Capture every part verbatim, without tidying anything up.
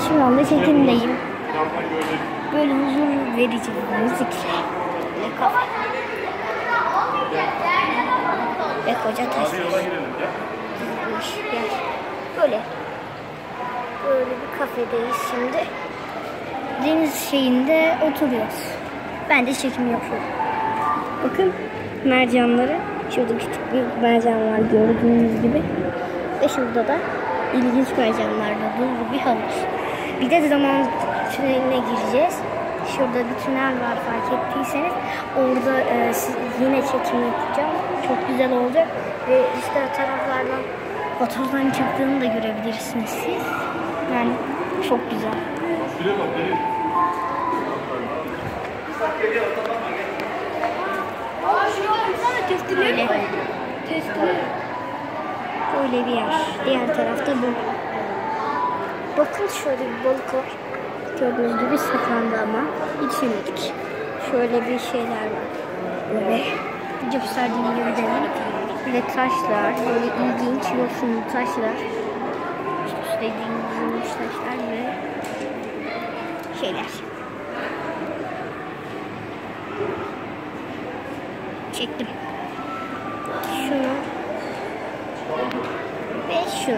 Şu anda çekimdeyim. Böyle huzur verici bir müzikle ve kafe. Ve koca taşlar. Böyle. Böyle bir kafedeyiz şimdi. Deniz şeyinde oturuyoruz. Ben de çekim yapıyorum. Bakın mercanları. Şurada küçük bir mercan var gördüğünüz gibi. Ve şurada da ilginç mercanlarla dolu bir havuz. Bir de zaman tüneline gireceğiz. Şurada bir tünel var fark ettiyseniz. Orada e, yine çekim yapacağım. Çok güzel olacak. Ve işte taraflardan fotoğrafların çıktığını da görebilirsiniz siz. Yani çok güzel. Böyle. Böyle bir yer. Diğer tarafta bu. Bakın şöyle bir balık var. Gördüğünüz gibi saklandı ama içemedik. Şöyle bir şeyler var. Böyle. Gösterdiğim gibi demek. Böyle taşlar. Böyle ilginç yosunlu taşlar. İşte dediğim taşlar ve şeyler. Çektim. Şunu ve şunu.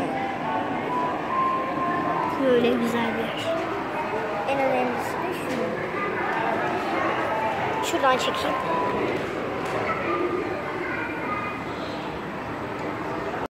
Böyle güzel bir yer. En önemlisi de şunu. Şuradan çekeyim.